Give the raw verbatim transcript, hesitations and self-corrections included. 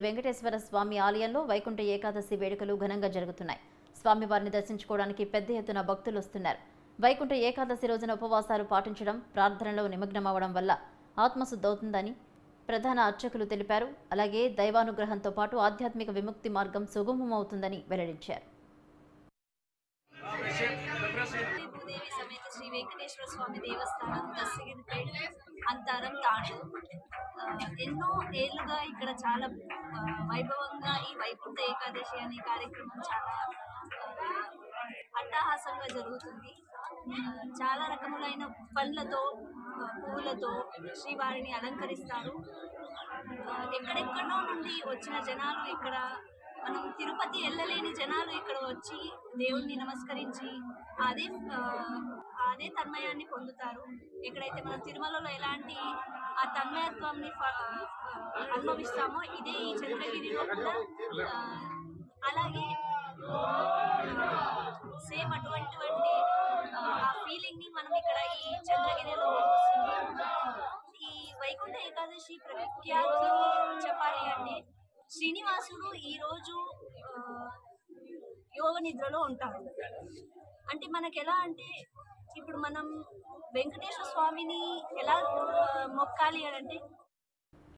వెంకటేశ్వర స్వామి ఆలయంలో వైకుంఠ ఏకాదశి వేడుకలు ఘనంగా జరుగుతున్నాయి. స్వామివారిని దర్శించుకోవడానికి పెద్ద ఎత్తున భక్తులు వస్తున్నారు. వైకుంఠ ఏకాదశి రోజున ఉపవాసాలు పాటించడం, ప్రార్థనలో నిమగ్నమవడం వల్ల ఆత్మశుద్ధవుతుందని ప్రధాన అర్చకులు తెలిపారు. అలాగే దైవానుగ్రహంతో పాటు ఆధ్యాత్మిక విముక్తి మార్గం సుగమమవుతుందని వెల్లడించారు. భూదేవి సమేత శ్రీ వెంకటేశ్వర స్వామి దేవస్థానం దస్తగిరిపేట అంతరం తాండూ ఎన్నో ఏళ్ళుగా ఇక్కడ చాలా వైభవంగా ఈ వైకుంఠ ఏకాదశి అనే కార్యక్రమం చాలా అట్టహాసంగా జరుగుతుంది. చాలా రకములైన పండ్లతో పూలతో శ్రీవారిని అలంకరిస్తారు. ఎక్కడెక్కడో నుండి వచ్చిన జనాలు ఇక్కడ మనం తిరుపతి వెళ్ళలేని జనాలు ఇక్కడ వచ్చి దేవుణ్ణి నమస్కరించి అదే అదే తన్మయాన్ని పొందుతారు. ఎక్కడైతే మనం తిరుమలలో ఎలాంటి ఆ తన్మయత్వాన్ని అనుభవిస్తామో ఇదే ఈ చంద్రగిరిలో కూడా అలాగే సేమ్ అటువంటి ఆ ఫీలింగ్ని మనం ఇక్కడ ఈ చంద్రగిరిలో ఈ వైకుంఠ ఏకాదశి ప్రఖ్యాతి చెప్పాలి అంటే శ్రీనివాసుడు ఈరోజు యోగ నిద్రలో ఉంటాడు. అంటే మనకు ఎలా అంటే ఇప్పుడు మనం వెంకటేశ్వర స్వామిని ఎలా మొక్కాలి అని అంటే